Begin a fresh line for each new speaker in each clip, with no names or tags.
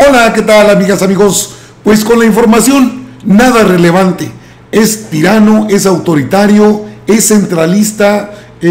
Hola, ¿qué tal, amigas, amigos? Pues con la información nada relevante. Es tirano, es autoritario, es centralista,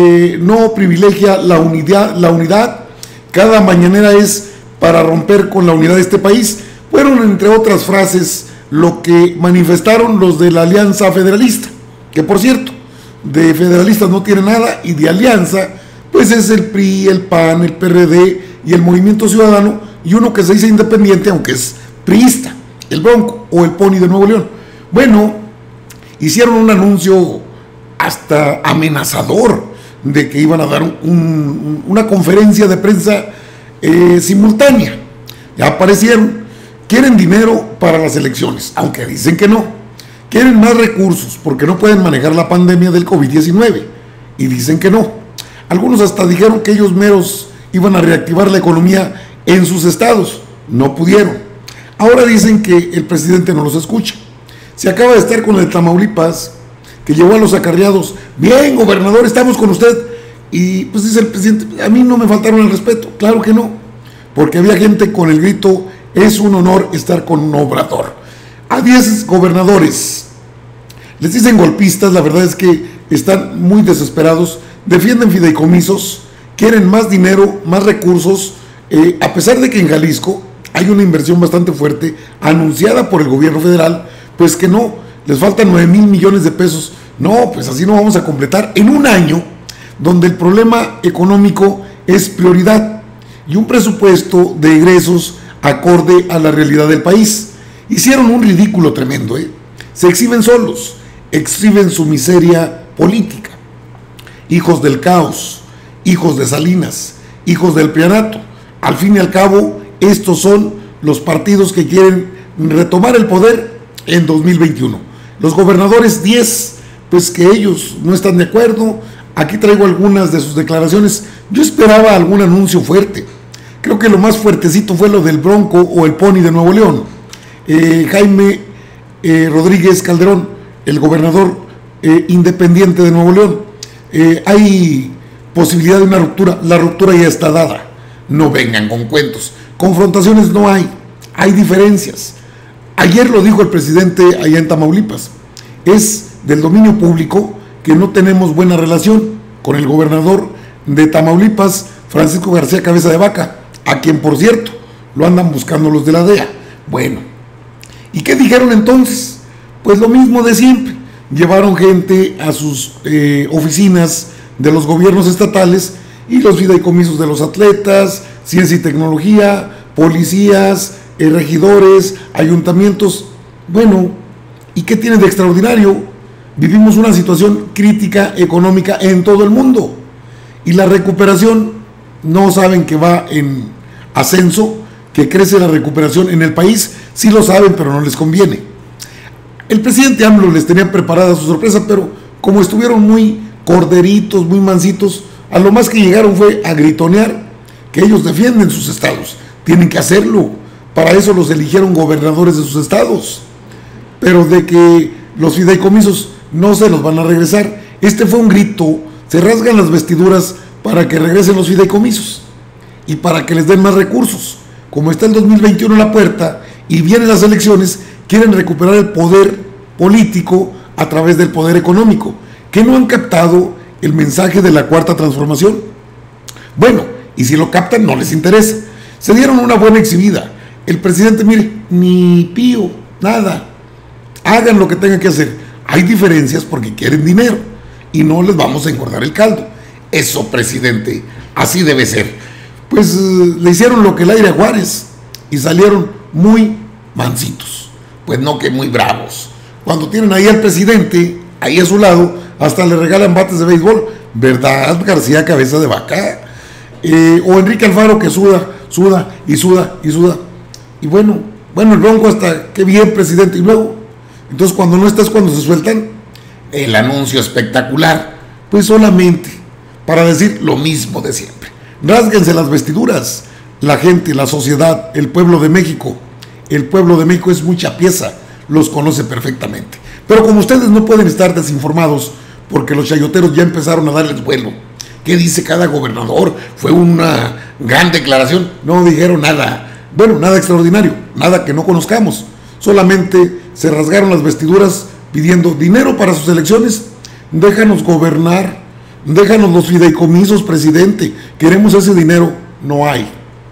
no privilegia la unidad. Cada mañanera es para romper con la unidad de este país. Fueron, entre otras frases, lo que manifestaron los de la Alianza Federalista, que por cierto, de federalistas no tiene nada, y de alianza, pues es el PRI, el PAN, el PRD y el Movimiento Ciudadano, y uno que se dice independiente, aunque es priista, el Bronco o el Pony de Nuevo León. Bueno, hicieron un anuncio hasta amenazador de que iban a dar una conferencia de prensa simultánea. Ya aparecieron, quieren dinero para las elecciones, aunque dicen que no. Quieren más recursos porque no pueden manejar la pandemia del COVID-19 y dicen que no. Algunos hasta dijeron que ellos meros iban a reactivar la economía en sus estados, no pudieron. Ahora dicen que el presidente no los escucha. Se acaba de estar con el de Tamaulipas, que llevó a los acarreados: bien, gobernador, estamos con usted. Y pues dice el presidente: a mí no me faltaron el respeto. Claro que no, porque había gente con el grito: es un honor estar con un Obrador. A 10 gobernadores les dicen golpistas. La verdad es que están muy desesperados, defienden fideicomisos, quieren más dinero, más recursos, a pesar de que en Jalisco hay una inversión bastante fuerte anunciada por el gobierno federal, pues que no, les faltan 9,000 millones de pesos. No, pues así no vamos a completar en un año donde el problema económico es prioridad y un presupuesto de egresos acorde a la realidad del país. Hicieron un ridículo tremendo, se exhiben solos, exhiben su miseria política. Hijos del caos, hijos de Salinas, hijos del prianato. Al fin y al cabo, estos son los partidos que quieren retomar el poder en 2021. Los gobernadores 10, pues que ellos no están de acuerdo. Aquí traigo algunas de sus declaraciones. Yo esperaba algún anuncio fuerte. Creo que lo más fuertecito fue lo del Bronco o el Pony de Nuevo León. Jaime Rodríguez Calderón, el gobernador independiente de Nuevo León. Hay posibilidad de una ruptura. La ruptura ya está dada. No vengan con cuentos. Confrontaciones no hay. Hay diferencias. Ayer lo dijo el presidente allá en Tamaulipas. Es del dominio público que no tenemos buena relación con el gobernador de Tamaulipas, Francisco García Cabeza de Vaca, a quien, por cierto, lo andan buscando los de la DEA. Bueno, ¿y qué dijeron entonces? Pues lo mismo de siempre. Llevaron gente a sus oficinas de los gobiernos estatales y los fideicomisos de los atletas, ciencia y tecnología, policías, regidores, ayuntamientos. Bueno, ¿y qué tiene de extraordinario? Vivimos una situación crítica económica en todo el mundo y la recuperación no saben que va en ascenso, que crece la recuperación en el país. Sí lo saben, pero no les conviene. El presidente AMLO les tenía preparada su sorpresa, pero como estuvieron muy corderitos, muy mansitos, a lo más que llegaron fue a gritonear que ellos defienden sus estados. Tienen que hacerlo. Para eso los eligieron gobernadores de sus estados. Pero de que los fideicomisos no se los van a regresar. Este fue un grito. Se rasgan las vestiduras para que regresen los fideicomisos y para que les den más recursos. Como está el 2021 en la puerta y vienen las elecciones, quieren recuperar el poder político a través del poder económico. ¿Que no han captado el mensaje de la cuarta transformación? Bueno, y si lo captan no les interesa. Se dieron una buena exhibida. El presidente, mire, ni pío, nada. Hagan lo que tengan que hacer. Hay diferencias porque quieren dinero y no les vamos a engordar el caldo. Eso, presidente, así debe ser. Pues le hicieron lo que el aire a Juárez y salieron muy mansitos. Pues no que muy bravos. Cuando tienen ahí al presidente, ahí a su lado, hasta le regalan bates de béisbol. ¿Verdad, García Cabeza de Vaca? O Enrique Alfaro, que suda y suda. Y bueno, el Bronco hasta, qué bien, presidente. Y luego, entonces cuando no estás, cuando se sueltan el anuncio espectacular, pues solamente para decir lo mismo de siempre. Rásguense las vestiduras. La gente, la sociedad, el pueblo de México. El pueblo de México es mucha pieza, los conoce perfectamente. Pero como ustedes no pueden estar desinformados, porque los chayoteros ya empezaron a darles vuelo. ¿Qué dice cada gobernador? Fue una gran declaración. No dijeron nada. Bueno, nada extraordinario, nada que no conozcamos. Solamente se rasgaron las vestiduras pidiendo dinero para sus elecciones. Déjanos gobernar, déjanos los fideicomisos, presidente. Queremos ese dinero. No hay.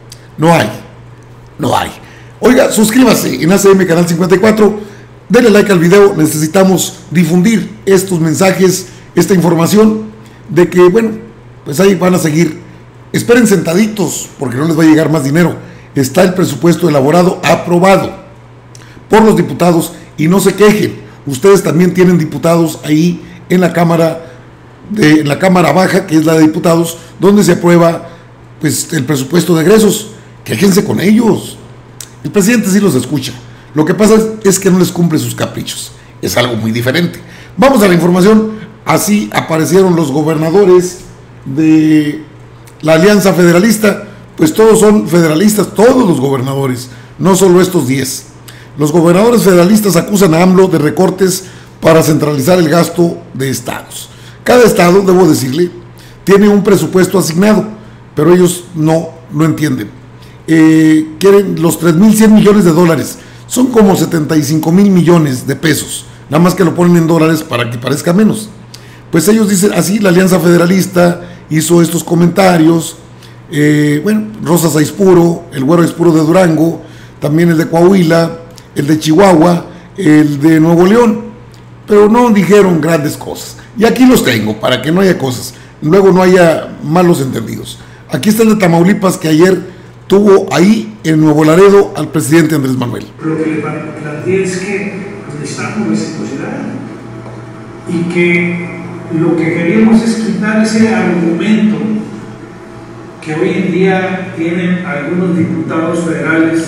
Oiga, suscríbase en ACM Canal 54. Denle like al video. Necesitamos difundir estos mensajes, esta información de que, bueno, pues ahí van a seguir. Esperen sentaditos porque no les va a llegar más dinero. Está el presupuesto elaborado, aprobado por los diputados, y no se quejen. Ustedes también tienen diputados ahí en la Cámara Baja, que es la de diputados, donde se aprueba pues el presupuesto de egresos. Quéjense con ellos. El presidente sí los escucha. Lo que pasa es que no les cumple sus caprichos. Es algo muy diferente. Vamos a la información. Así aparecieron los gobernadores de la Alianza Federalista. Pues todos son federalistas, todos los gobernadores, no solo estos 10. Los gobernadores federalistas acusan a AMLO de recortes para centralizar el gasto de estados. Cada estado, debo decirle, tiene un presupuesto asignado, pero ellos no lo entienden. Quieren los 3.100 millones de dólares, son como 75,000 millones de pesos, nada más que lo ponen en dólares para que parezca menos. Pues ellos dicen así, la Alianza Federalista hizo estos comentarios. Bueno, Rosa Saispuro, el Güero Aispuro de Durango, también el de Coahuila, el de Chihuahua, el de Nuevo León, pero no dijeron grandes cosas. Y aquí los tengo, para que no haya cosas, luego no haya malos entendidos. Aquí está el de Tamaulipas, que ayer tuvo ahí en Nuevo Laredo al presidente Andrés Manuel.
Lo que le planteé es que necesitamos reciprocidad y que lo que queríamos es quitar ese argumento que hoy en día tienen algunos diputados federales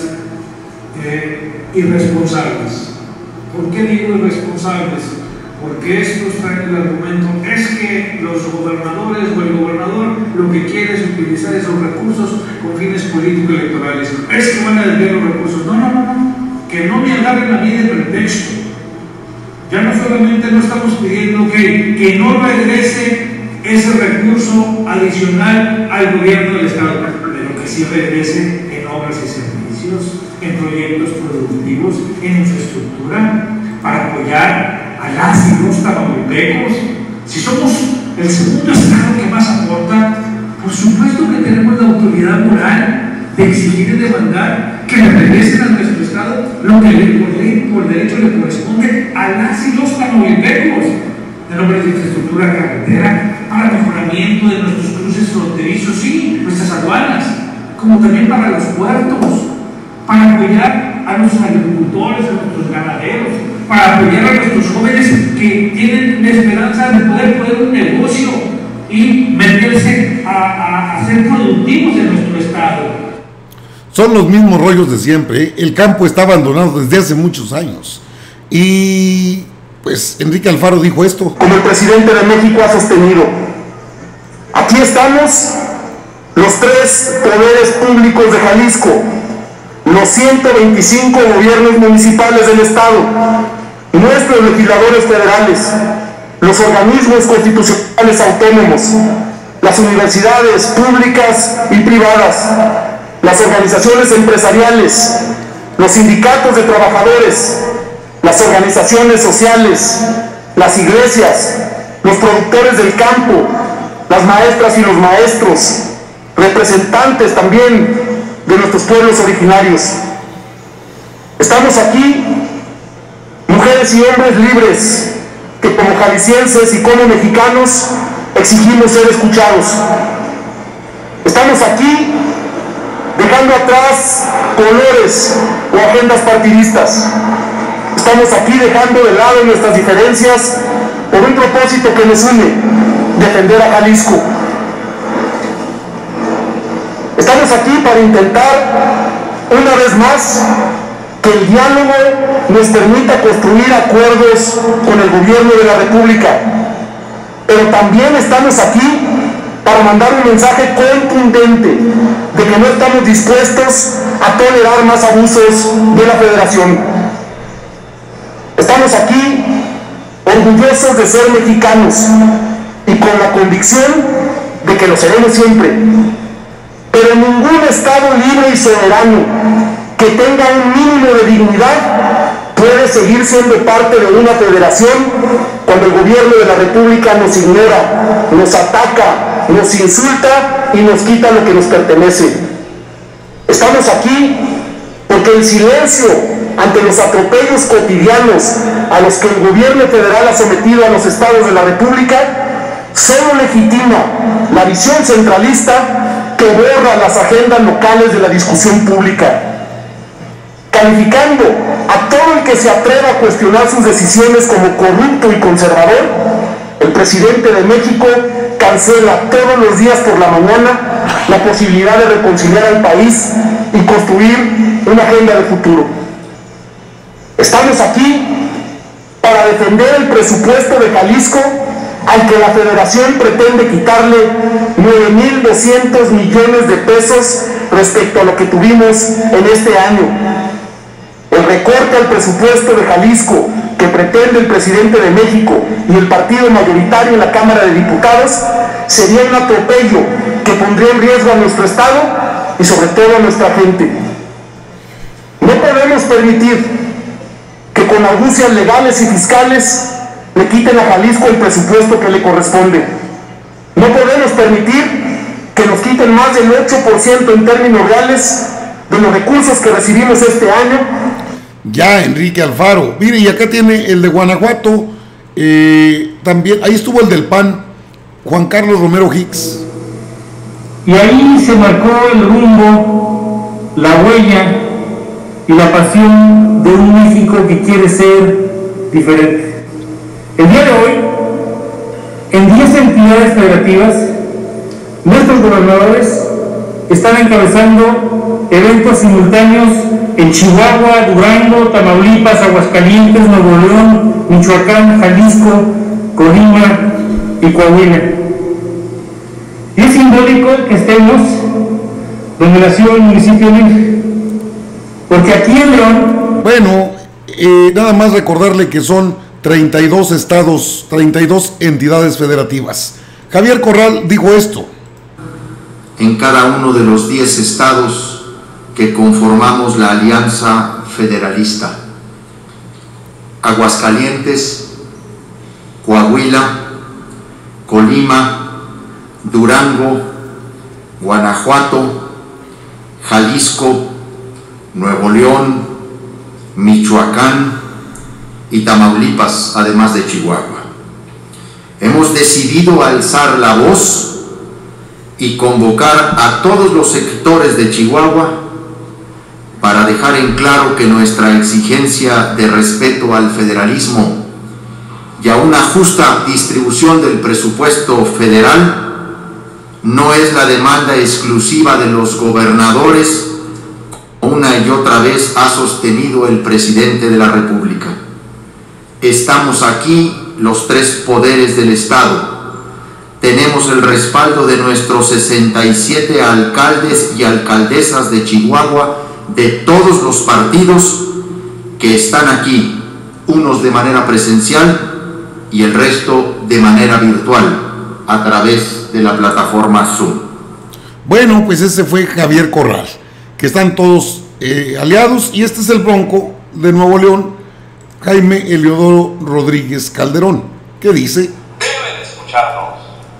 irresponsables. ¿Por qué digo irresponsables? Porque estos traen el argumento, es que los gobernadores o el gobernador lo que quiere es utilizar esos recursos con fines político-electorales. Es que van a desviar los recursos. No. Que no me agarren a mí de pretexto. Ya no solamente no estamos pidiendo que no regrese ese recurso adicional al gobierno del Estado, pero que sí regrese en obras y servicios, en proyectos productivos, en infraestructura, para apoyar a las y los tamaulipecos. Si somos el segundo estado que más aporta, por supuesto que tenemos la autoridad moral de exigir y demandar que le regresen a nuestro estado lo que por ley, por derecho le corresponde a las y los tamaulipecos, en obras de infraestructura carretera, para mejoramiento de nuestros cruces fronterizos, sí, nuestras aduanas, como también para los puertos, para apoyar a nuestros agricultores, a nuestros ganaderos, para apoyar a nuestros jóvenes que tienen la esperanza de poder poner un negocio y meterse a ser productivos en nuestro estado.
Son los mismos rollos de siempre, ¿eh? El campo está abandonado desde hace muchos años. Y pues Enrique Alfaro dijo esto.
Como el presidente de México ha sostenido, aquí estamos los 3 poderes públicos de Jalisco, los 125 gobiernos municipales del estado, nuestros legisladores federales, los organismos constitucionales autónomos, las universidades públicas y privadas, las organizaciones empresariales, los sindicatos de trabajadores, las organizaciones sociales, las iglesias, los productores del campo, las maestras y los maestros, representantes también de nuestros pueblos originarios. Estamos aquí, mujeres y hombres libres, que como jaliscienses y como mexicanos exigimos ser escuchados. Estamos aquí dejando atrás colores o agendas partidistas. Estamos aquí dejando de lado nuestras diferencias por un propósito que nos une: defender a Jalisco. Estamos aquí para intentar, una vez más, que el diálogo nos permita construir acuerdos con el gobierno de la República. Pero también estamos aquí para mandar un mensaje contundente de que no estamos dispuestos a tolerar más abusos de la Federación. Estamos aquí orgullosos de ser mexicanos y con la convicción de que lo seremos siempre. Pero ningún Estado libre y soberano que tenga un mínimo de dignidad, puede seguir siendo parte de una federación cuando el gobierno de la República nos ignora, nos ataca, nos insulta y nos quita lo que nos pertenece. Estamos aquí porque el silencio ante los atropellos cotidianos a los que el gobierno federal ha sometido a los estados de la República solo legitima la visión centralista que borra las agendas locales de la discusión pública, calificando a todo el que se atreva a cuestionar sus decisiones como corrupto y conservador. El presidente de México cancela todos los días por la mañana la posibilidad de reconciliar al país y construir una agenda de futuro. Estamos aquí para defender el presupuesto de Jalisco, al que la Federación pretende quitarle 9,200 millones de pesos respecto a lo que tuvimos en este año. El recorte al presupuesto de Jalisco que pretende el presidente de México y el partido mayoritario en la Cámara de Diputados sería un atropello que pondría en riesgo a nuestro Estado y sobre todo a nuestra gente. No podemos permitir que con argucias legales y fiscales le quiten a Jalisco el presupuesto que le corresponde. No podemos permitir que nos quiten más del 8% en términos reales de los recursos que recibimos este año.
Ya, Enrique Alfaro. Mire, y acá tiene el de Guanajuato, también, ahí estuvo el del PAN, Juan Carlos Romero Hicks.
Y ahí se marcó el rumbo, la huella y la pasión de un México que quiere ser diferente. El día de hoy, en 10 entidades federativas, nuestros gobernadores están encabezando eventos simultáneos en Chihuahua, Durango, Tamaulipas, Aguascalientes, Nuevo León, Michoacán, Jalisco, Colima y Coahuila. Y es simbólico que estemos donde nació el municipio libre, porque aquí en León...
Bueno, nada más recordarle que son 32 estados, 32 entidades federativas. Javier Corral dijo esto.
En cada uno de los 10 estados que conformamos la Alianza Federalista: Aguascalientes, Coahuila, Colima, Durango, Guanajuato, Jalisco, Nuevo León, Michoacán y Tamaulipas, además de Chihuahua. Hemos decidido alzar la voz y convocar a todos los sectores de Chihuahua para dejar en claro que nuestra exigencia de respeto al federalismo y a una justa distribución del presupuesto federal no es la demanda exclusiva de los gobernadores, como una y otra vez ha sostenido el presidente de la República. Estamos aquí los 3 poderes del Estado. Tenemos el respaldo de nuestros 67 alcaldes y alcaldesas de Chihuahua, de todos los partidos que están aquí, unos de manera presencial y el resto de manera virtual, a través de la plataforma Zoom.
Bueno, pues ese fue Javier Corral, que están todos aliados, y este es el bronco de Nuevo León, Jaime Eliodoro Rodríguez Calderón, que dice:
deben escucharnos.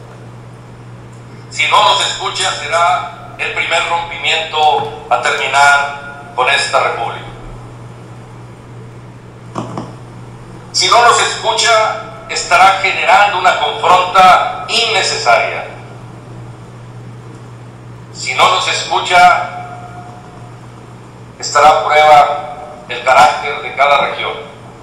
Si no nos escucha, será el primer rompimiento a terminar con esta república. Si no nos escucha, estará generando una confronta innecesaria. Si no nos escucha, estará a prueba el carácter de cada región.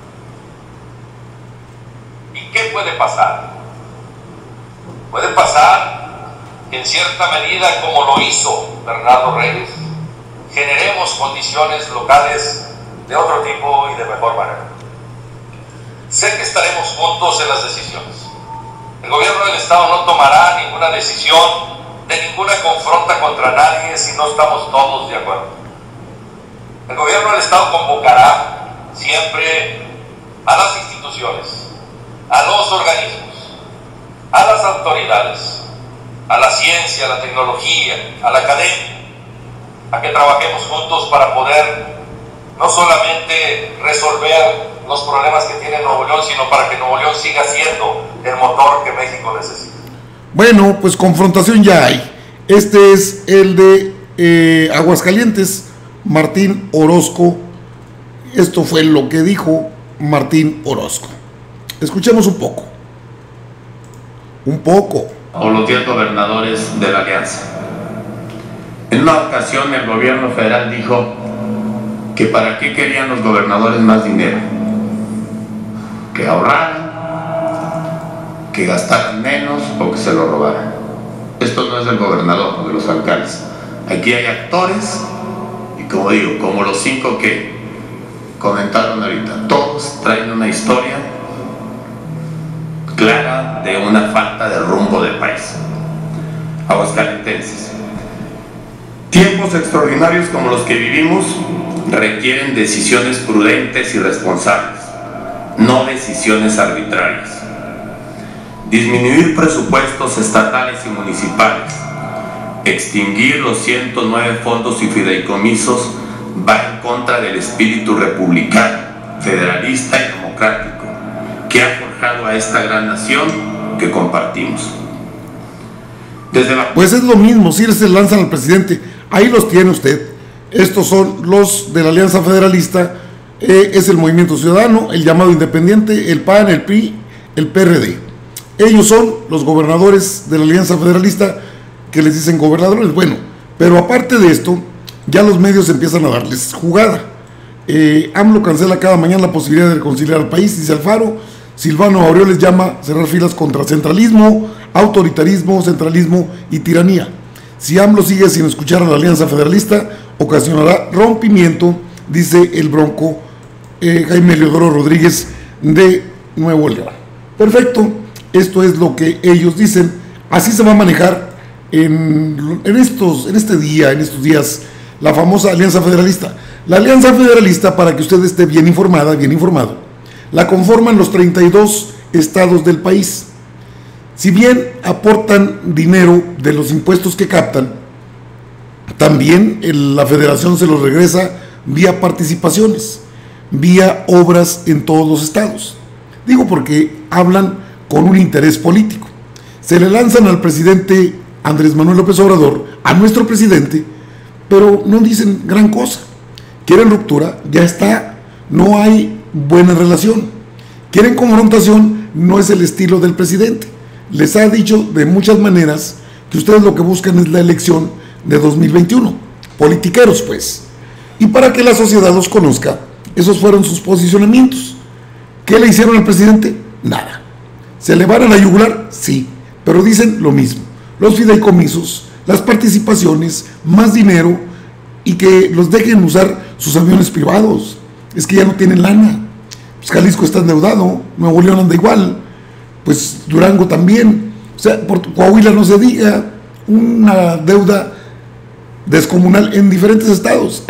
¿Y qué puede pasar? Puede pasar que en cierta medida, como lo hizo Bernardo Reyes, generemos condiciones locales de otro tipo y de mejor manera. Sé que estaremos juntos en las decisiones. El gobierno del Estado no tomará ninguna decisión de ninguna confronta contra nadie si no estamos todos de acuerdo. El gobierno del Estado convocará siempre a las instituciones, a los organismos, a las autoridades, a la ciencia, a la tecnología, a la academia, a que trabajemos juntos para poder no solamente resolver los problemas que tiene Nuevo León, sino para que Nuevo León siga siendo el motor que México necesita.
Bueno, pues confrontación ya hay. Este es el de Aguascalientes, Martín Orozco. Esto fue lo que dijo Martín Orozco. Escuchemos un poco.
O los 10 gobernadores de la alianza. En una ocasión el gobierno federal dijo que para qué querían los gobernadores más dinero, que ahorraran, que gastaran menos o que se lo robaran. Esto no es del gobernador o de los alcaldes. Aquí hay actores y, como digo, como los 5 que comentaron ahorita, todos traen una historia clara de una falta de rumbo del país. Aguascalentenses, tiempos extraordinarios como los que vivimos requieren decisiones prudentes y responsables, no decisiones arbitrarias. Disminuir presupuestos estatales y municipales, extinguir los 109 fondos y fideicomisos va en contra del espíritu republicano, federalista y democrático que ha forjado a esta gran nación que compartimos.
Pues es lo mismo, si se lanzan al presidente, ahí los tiene usted. Estos son los de la Alianza Federalista, es el Movimiento Ciudadano, el llamado Independiente, el PAN, el PRI, el PRD. Ellos son los gobernadores de la Alianza Federalista, que les dicen gobernadores. Bueno, pero aparte de esto, ya los medios empiezan a darles jugada. AMLO cancela cada mañana la posibilidad de reconciliar al país, dice Alfaro. Silvano Aureoles llama a cerrar filas contra centralismo, autoritarismo, centralismo y tiranía. Si AMLO sigue sin escuchar a la Alianza Federalista, ocasionará rompimiento, dice el bronco Jaime Leodoro Rodríguez de Nuevo León. Perfecto, esto es lo que ellos dicen. Así se va a manejar en estos días, la famosa Alianza Federalista. La Alianza Federalista, para que usted esté bien informado, la conforman los 32 estados del país. Si bien aportan dinero de los impuestos que captan, también la federación se los regresa vía participaciones, vía obras en todos los estados. Digo porque hablan con un interés político. Se le lanzan al presidente Andrés Manuel López Obrador, a nuestro presidente, pero no dicen gran cosa. Quieren ruptura, ya está, no hay buena relación. Quieren confrontación, no es el estilo del presidente. Les ha dicho de muchas maneras que ustedes lo que buscan es la elección de 2021. Politiqueros, pues. Y para que la sociedad los conozca, esos fueron sus posicionamientos. ¿Qué le hicieron al presidente? Nada. ¿Se le van a la yugular? Sí, pero dicen lo mismo. Los fideicomisos, las participaciones, más dinero y que los dejen usar sus aviones privados. Es que ya no tienen lana. Pues Jalisco está endeudado, Nuevo León anda igual, pues Durango también. O sea, por Coahuila no se diga, una deuda descomunal en diferentes estados.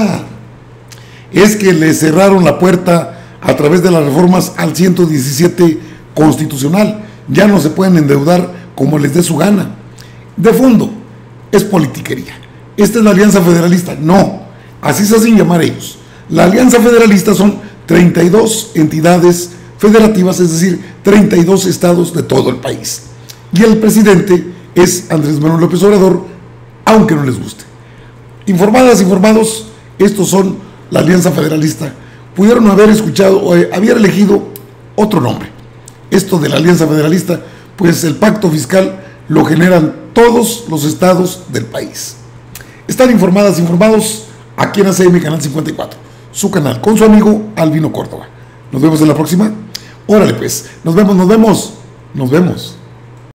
Es que le cerraron la puerta a través de las reformas al 117 constitucional. Ya no se pueden endeudar como les dé su gana. De fondo, es politiquería. ¿Esta es la Alianza Federalista? No, así se hacen llamar ellos. La Alianza Federalista son 32 entidades federativas, es decir, 32 estados de todo el país. Y el presidente es Andrés Manuel López Obrador, aunque no les guste. Informados, estos son la Alianza Federalista. Pudieron haber escuchado o haber elegido otro nombre. Esto de la Alianza Federalista, pues el pacto fiscal lo generan todos los estados del país. Están informados aquí en ACM Canal 54, su canal, con su amigo Albino Córdoba. Nos vemos en la próxima. Órale pues, nos vemos.